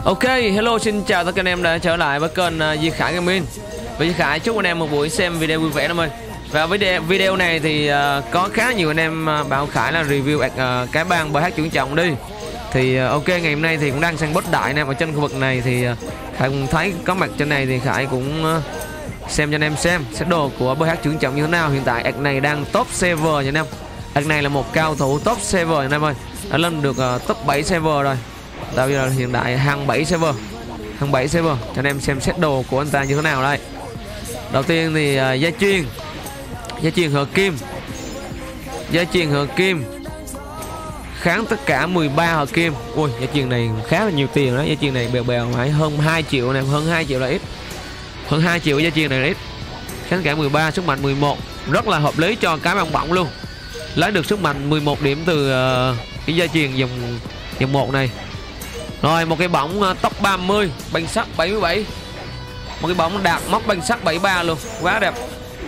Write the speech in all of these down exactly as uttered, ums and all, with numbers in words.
Ok, hello, xin chào tất cả anh em đã trở lại với kênh uh, Duy Khải Gaming. Và Duy Khải chúc anh em một buổi xem video vui vẻ em ơi. Và với video này thì uh, có khá nhiều anh em uh, bảo Khải là review uh, cái bang bê hát chuyển trọng đi. Thì uh, ok, ngày hôm nay thì cũng đang săn boss đại nè, ở trên khu vực này thì uh, Khải cũng thấy có mặt trên này thì Khải cũng uh, xem cho anh em xem set đồ của bê hát chuyển trọng như thế nào. Hiện tại ạc này đang top server nha anh em. Ạc này là một cao thủ top server anh em ơi. Đã lên được uh, top bảy server rồi. Tại bây giờ hiện tại hàng bảy server, hàng bảy server cho anh em xem set đồ của anh ta như thế nào đây. Đầu tiên thì uh, gia truyền, gia truyền hợp kim, gia truyền hợp kim kháng tất cả mười ba hợp kim. Ui, gia truyền này khá là nhiều tiền đó. Gia truyền này bèo bèo phải hơn hai triệu này, hơn hai triệu là ít, hơn hai triệu gia truyền này là ít. Kháng cả mười ba, sức mạnh mười một, rất là hợp lý cho cái băng bỏng luôn. Lấy được sức mạnh mười một điểm từ uh, cái gia truyền dòng dòng một này. Rồi một cái bóng uh, tốc ba mươi, banh sắt bảy mươi bảy. Một cái bóng đạt móc banh sắt bảy mươi ba luôn, quá đẹp.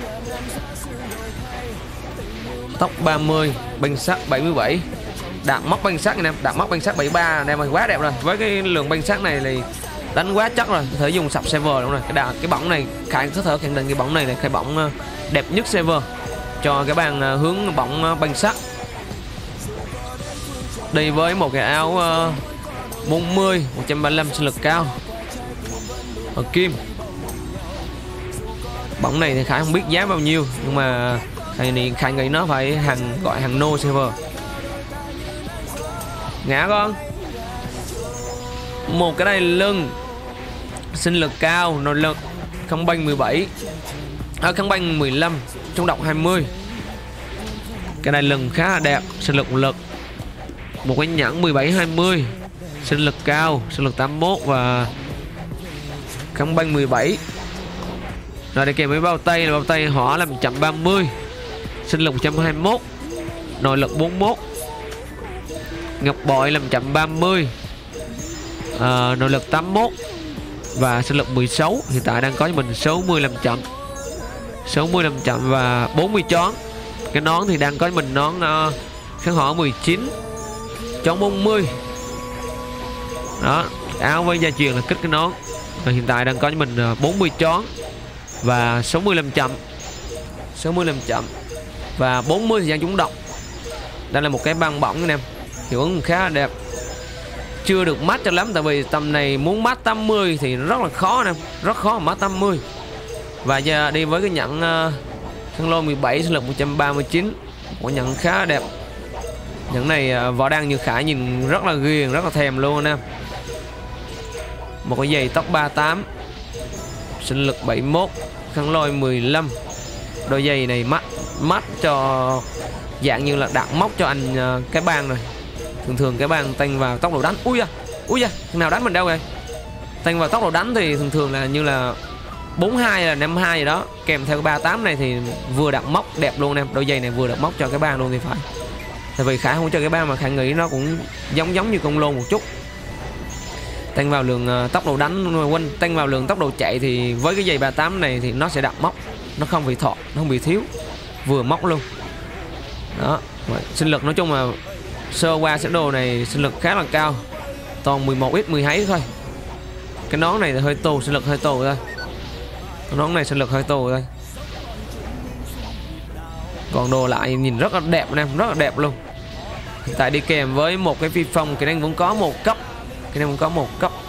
Tốc ba mươi, banh sắt bảy mươi bảy. Đạt móc banh sắt anh em, đạt móc banh sắt bảy mươi ba anh em ơi, quá đẹp rồi. Với cái lượng banh sắt này thì đánh quá chắc rồi, có thể dùng sập server đúng rồi. Cái đà, cái bóng này Khải có thể khẳng định cái bóng này là cái bóng uh, đẹp nhất server cho cái bàn uh, hướng bóng uh, banh sắt. Đi với một cái áo uh, bốn mươi, một trăm ba mươi lăm sinh lực cao ở kim. Bóng này thì Khải không biết giá bao nhiêu, nhưng mà Khải nghĩ, Khải nghĩ nó phải hàng gọi hàng no server. Ngã con. Một cái đây lưng sinh lực cao, nội lực không banh mười bảy, à, không banh mười lăm, chống độc hai mươi. Cái này lưng khá là đẹp, sinh lực lực. Một cái nhẫn mười bảy hai mươi, sinh lực cao, sinh lực tám mươi mốt và không banh mười bảy. Rồi đi kèm với bao tay là bao tay hỏa là một trăm ba mươi, sinh lực một trăm hai mươi mốt, nội lực bốn mươi mốt. Ngọc bội là một trăm ba mươi, à, nội lực tám mươi mốt và sinh lực mười sáu. Hiện tại đang có cho mình sáu mươi làm chậm, sáu mươi làm chậm và bốn mươi chón. Cái nón thì đang có cho mình nón uh, kháng hỏa mười chín, chón bốn mươi. Đó, áo với gia truyền là kích cái nón. Và hiện tại đang có cho mình uh, bốn mươi chón và sáu mươi làm chậm, sáu mươi làm chậm và bốn mươi thời gian trúng độc. Đây là một cái băng bỏng anh em, hiệu ứng khá là đẹp. Chưa được mát cho lắm, tại vì tầm này muốn mát tám mươi thì rất là khó nè, rất khó mà mát tám mươi. Và giờ đi với cái nhẫn uh, khăn lôi mười bảy, sinh lực một trăm ba mươi chín, một nhẫn khá là đẹp. Nhẫn này uh, võ đăng như Khải nhìn rất là ghiền, rất là thèm luôn anh em. Một cái giày tóc ba mươi tám, sinh lực bảy mươi mốt, khăn lôi mười lăm. Đôi giày này mắt mắt cho dạng như là đặt móc cho anh uh, cái bang này. Thường thường cái bang tanh vào tốc độ đánh. Ui da, ui da, thằng nào đánh mình đâu rồi. Tanh vào tốc độ đánh thì thường thường là như là bốn mươi hai là năm mươi hai gì đó. Kèm theo cái ba mươi tám này thì vừa đặt móc đẹp luôn em. Đôi giày này vừa đặt móc cho cái bang luôn thì phải. Tại vì Khải không cho cái bang mà Khải nghĩ nó cũng giống giống như con lôn một chút. Tăng vào lượng uh, tốc độ đánh quên, tăng vào lượng tốc độ chạy thì với cái giày ba mươi tám này thì nó sẽ đặt móc, nó không bị thọ, nó không bị thiếu, vừa móc luôn. Đó, sinh lực nói chung là sơ qua set đồ này sinh lực khá là cao, toàn mười một x mười hai thôi. Cái nón này thì hơi tù, sinh lực hơi tù thôi. Cái nón này sinh lực hơi tù thôi. Còn đồ lại nhìn rất là đẹp anh em, rất là đẹp luôn. Hiện tại đi kèm với một cái phi phong, cái này vẫn có một cấp, cái này vẫn có một cấp.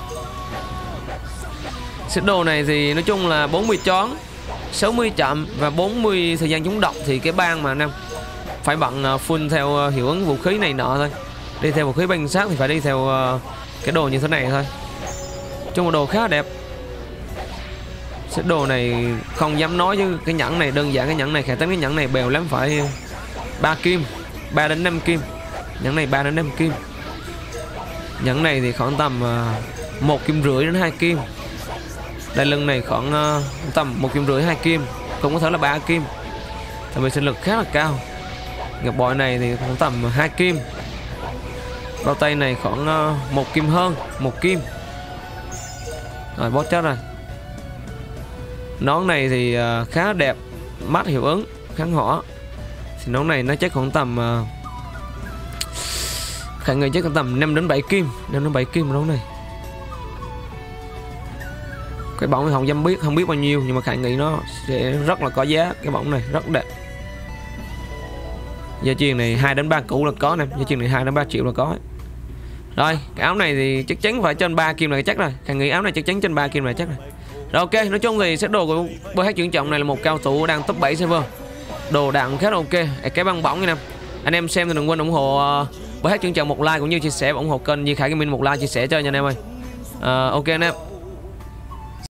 Set đồ này thì nói chung là bốn mươi chón, sáu mươi chậm và bốn mươi thời gian trúng độc. Thì cái bang mà anh em phải bận full theo hiệu ứng vũ khí này nọ thôi. Đi theo vũ khí banh sát thì phải đi theo cái đồ như thế này thôi. Trong một đồ khá là đẹp. Set đồ này không dám nói chứ cái nhẫn này đơn giản, cái nhẫn này khả tính cái nhẫn này bèo lắm phải ba kim, ba đến năm kim. Nhẫn này ba đến năm kim. Nhẫn này thì khoảng tầm một kim rưỡi đến hai kim. Đai lưng này khoảng uh, tầm một kim rưỡi hai kim, cũng có thể là ba kim. Tại vì sinh lực khá là cao. Ngọc bội này thì khoảng tầm hai kim. Bao tay này khoảng uh, một kim hơn, một kim. Rồi bó chết rồi. Nón này thì uh, khá đẹp, mắt hiệu ứng, kháng hỏa. Thì nón này nó chắc khoảng tầm uh, khả người chắc khoảng tầm năm đến bảy kim, năm đến bảy kim nón này. Cái bóng này không dám biết, không biết bao nhiêu, nhưng mà Khải nghĩ nó sẽ rất là có giá. Cái bóng này rất đẹp. Dây chuyền này hai đến ba củ là có nè, dây chuyền này hai đến ba triệu là có. Rồi, cái áo này thì chắc chắn phải trên ba kim là chắc rồi. Khải nghĩ áo này chắc chắn trên ba kim là chắc rồi. Rồi ok, nói chung thì set đồ của bê hát Chuyển Trọng này là một cao thủ đang top bảy server. Đồ đạn khá là ok. Cái băng bóng nha em. Anh em xem thì đừng quên ủng hộ uh, bê hát Chuyển Trọng một like cũng như chia sẻ và ủng hộ kênh Di Khải Gaming một like chia sẻ cho nha anh em ơi. Uh, ok anh em.